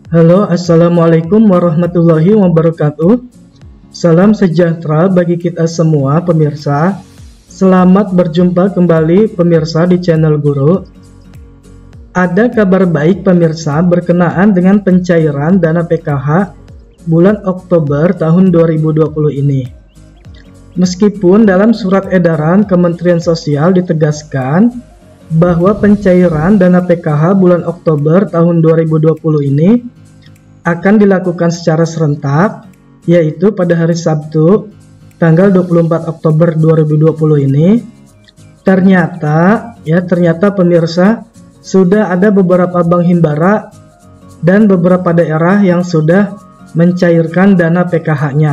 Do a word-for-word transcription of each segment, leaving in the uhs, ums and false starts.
Halo, assalamualaikum warahmatullahi wabarakatuh. Salam sejahtera bagi kita semua pemirsa. Selamat berjumpa kembali pemirsa di channel Guru. Ada kabar baik pemirsa berkenaan dengan pencairan dana P K H bulan Oktober tahun dua ribu dua puluh ini. Meskipun dalam surat edaran Kementerian Sosial ditegaskan bahwa pencairan dana P K H bulan Oktober tahun dua ribu dua puluh ini akan dilakukan secara serentak, yaitu pada hari Sabtu tanggal dua puluh empat Oktober dua ribu dua puluh ini. Ternyata ya ternyata pemirsa sudah ada beberapa bank himbara dan beberapa daerah yang sudah mencairkan dana P K H-nya.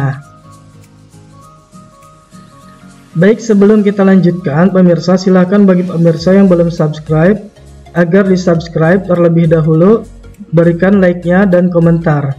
Baik, sebelum kita lanjutkan pemirsa, silakan bagi pemirsa yang belum subscribe agar di subscribe terlebih dahulu, berikan like-nya dan komentar.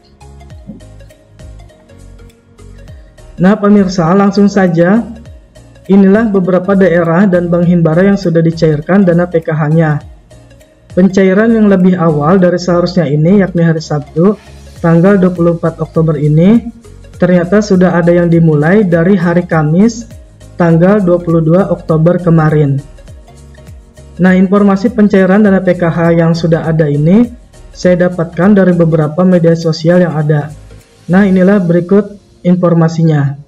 Nah pemirsa, langsung saja, inilah beberapa daerah dan bank himbara yang sudah dicairkan dana P K H-nya. Pencairan yang lebih awal dari seharusnya ini, yakni hari Sabtu tanggal dua puluh empat Oktober ini, ternyata sudah ada yang dimulai dari hari Kamis tanggal dua puluh dua Oktober kemarin. Nah, informasi pencairan dana P K H yang sudah ada ini saya dapatkan dari beberapa media sosial yang ada. Nah, inilah berikut informasinya.